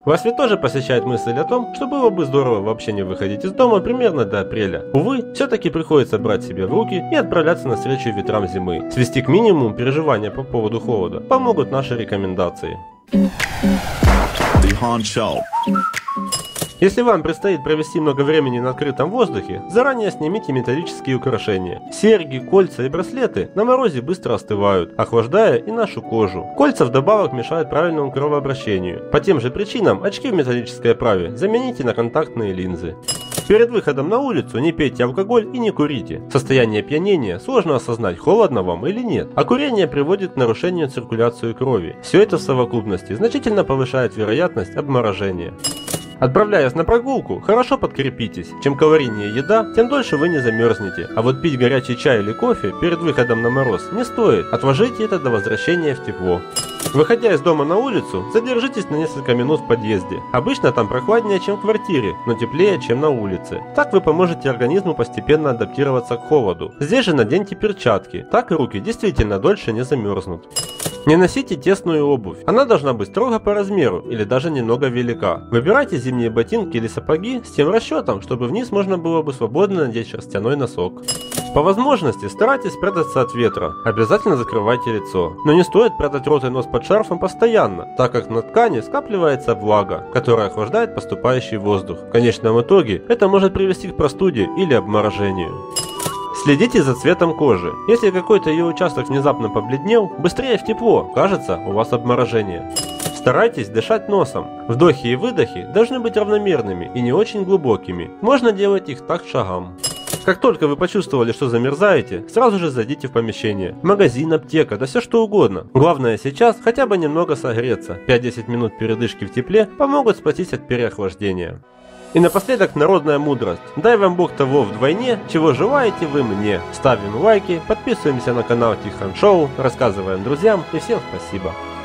Вас ведь тоже посещает мысль о том, что было бы здорово вообще не выходить из дома примерно до апреля. Увы, все-таки приходится брать себя в руки и отправляться навстречу ветрам зимы. Свести к минимуму переживания по поводу холода помогут наши рекомендации. Если вам предстоит провести много времени на открытом воздухе, заранее снимите металлические украшения. Серьги, кольца и браслеты на морозе быстро остывают, охлаждая и нашу кожу. Кольца вдобавок мешают правильному кровообращению. По тем же причинам очки в металлической оправе замените на контактные линзы. Перед выходом на улицу не пейте алкоголь и не курите. Состояние опьянения сложно осознать, холодно вам или нет, а курение приводит к нарушению циркуляции крови. Все это в совокупности значительно повышает вероятность обморожения. Отправляясь на прогулку, хорошо подкрепитесь. Чем калорийнее еда, тем дольше вы не замерзнете. А вот пить горячий чай или кофе перед выходом на мороз не стоит. Отложите это до возвращения в тепло. Выходя из дома на улицу, задержитесь на несколько минут в подъезде. Обычно там прохладнее, чем в квартире, но теплее, чем на улице. Так вы поможете организму постепенно адаптироваться к холоду. Здесь же наденьте перчатки, так и руки действительно дольше не замерзнут. Не носите тесную обувь. Она должна быть строго по размеру или даже немного велика. Выбирайте зимние ботинки или сапоги с тем расчетом, чтобы вниз можно было бы свободно надеть шерстяной носок. По возможности старайтесь спрятаться от ветра, обязательно закрывайте лицо. Но не стоит прятать рот и нос под шарфом постоянно, так как на ткани скапливается влага, которая охлаждает поступающий воздух. В конечном итоге это может привести к простуде или обморожению. Следите за цветом кожи. Если какой-то ее участок внезапно побледнел, быстрее в тепло, кажется, у вас обморожение. Старайтесь дышать носом. Вдохи и выдохи должны быть равномерными и не очень глубокими. Можно делать их так шагом. Как только вы почувствовали, что замерзаете, сразу же зайдите в помещение. Магазин, аптека, да все что угодно. Главное сейчас хотя бы немного согреться. 5-10 минут передышки в тепле помогут спастись от переохлаждения. И напоследок народная мудрость. Дай вам Бог того вдвойне, чего желаете вы мне. Ставим лайки, подписываемся на канал Тихон Шоу, рассказываем друзьям и всем спасибо.